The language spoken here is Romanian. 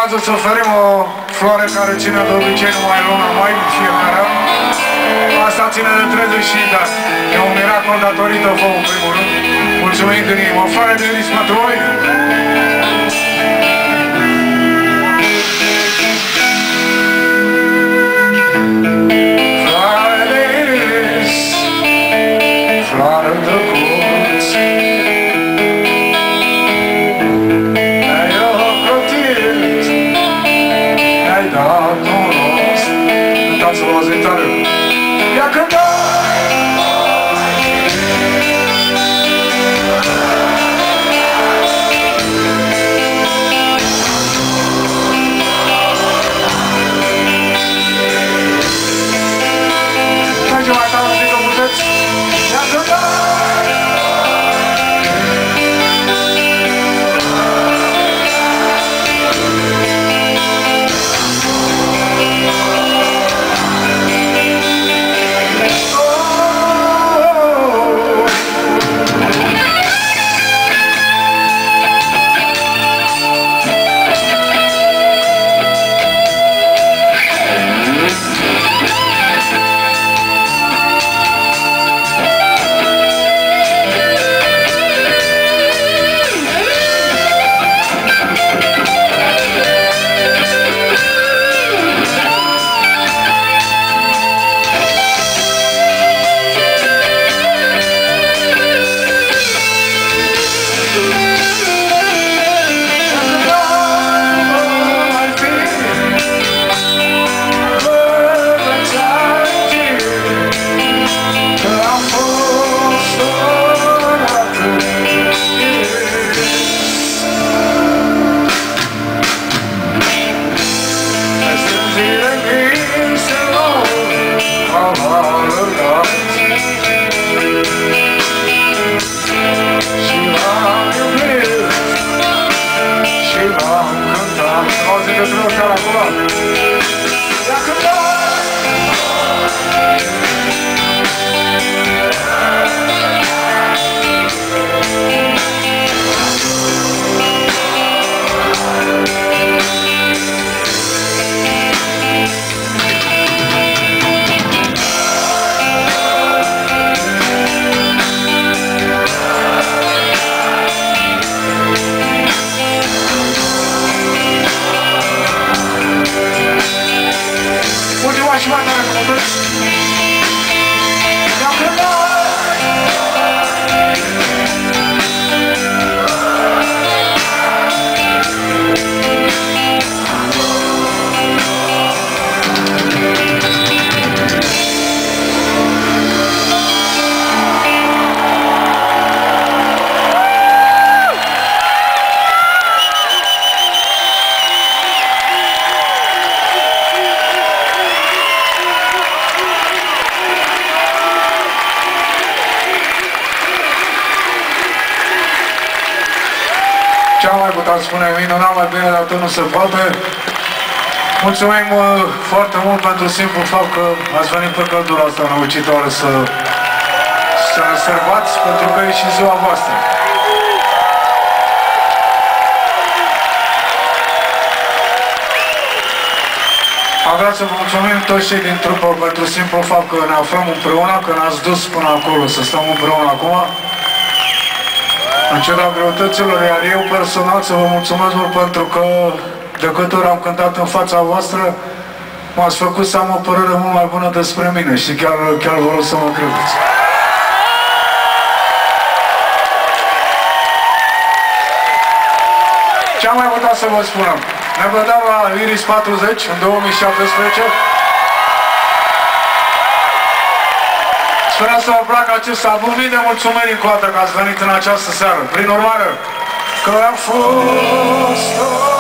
urmează să oferim o floare care ține de obicei numai luna mai în fiecare an. Asta ține de 30 și de ani. E un miracol datorită vouă, în primul rând. Mulțumim din inimă. O floare de iris pentru voi. Floare de iris, floare de colț, ai ocrotit, ai dat un rost. Cântați-vă o zi tare. Ia cântă! Mergem mai tare, zic că puteți. Ia cântă! Ce am mai putea spune minunat, mai bine de atât nu se poate. Mulțumim foarte mult pentru simplu fapt că ați venit pe căldura asta năucitoare să ne sărbați, pentru că e și ziua voastră. Am vrea să vă mulțumim toți cei din trupă pentru simplu fapt că ne aflăm împreună, că ne-ați dus până acolo să stăm împreună acum. În ciuda greutăților, iar eu personal să vă mulțumesc mult pentru că de câte ori am cântat în fața voastră, m-ați făcut să am o părere mult mai bună despre mine și chiar vă rog să mă credeți. Ce am mai putea să vă spunem? Ne vedem la Iris 40 în 2017. Sperăm să vă placă acest album. Mii de mulțumiri încă o dată că ați venit în această seară. Prin urmare, că am fost